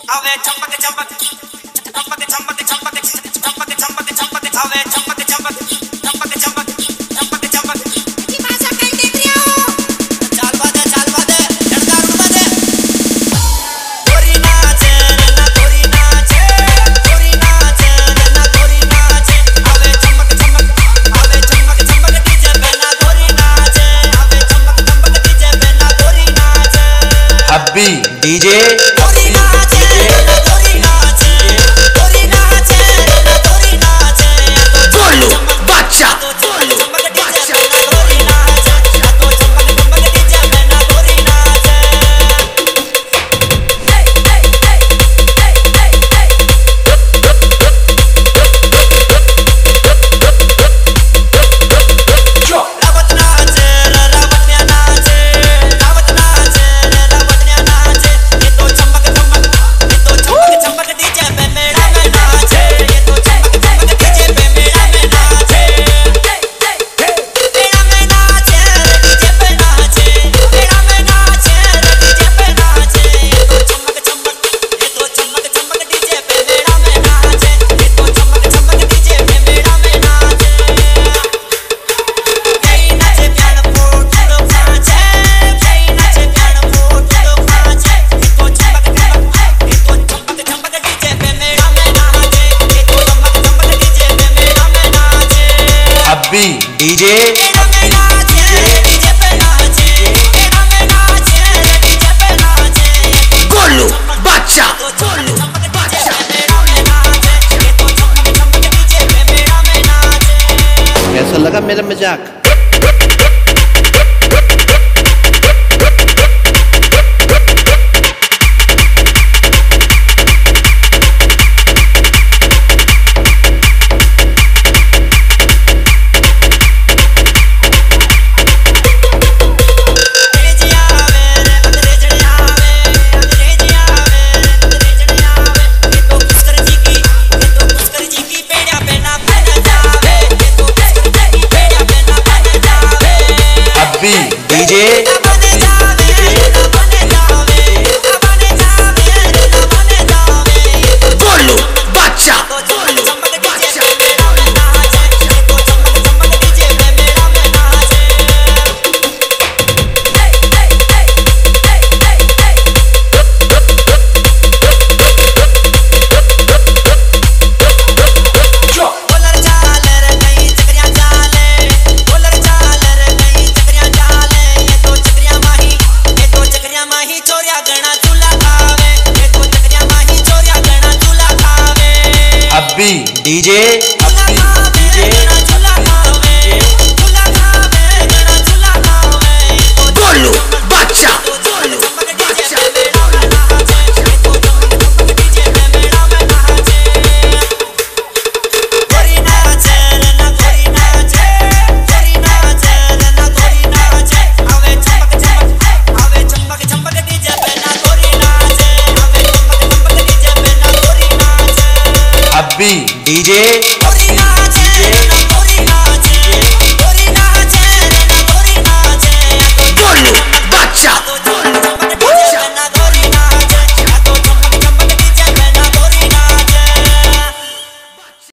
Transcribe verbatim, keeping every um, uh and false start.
आवे चंपक चंपक चंपक चंपक चंपक चंपक चंपक चंपक आवे चंपक चंपक चंपक चंपक चंपक चंपक की भाषा कह के प्रियो चाल बादे चाल बादे लड़का रुक बादे गोरी नाचे ना गोरी नाचे गोरी नाचे ना गोरी नाचे आवे चंपक चंपक आवे चंपक चंपक डीजे पे ना गोरी नाचे आवे चंपक चंपक डीजे पे ना गोरी नाचे हब्बी डीजे डीजे गोलू बादशाह गोलू बादशाह कैसा लगा मेरा मजाक? डीजे गोलू बादशाह डीजे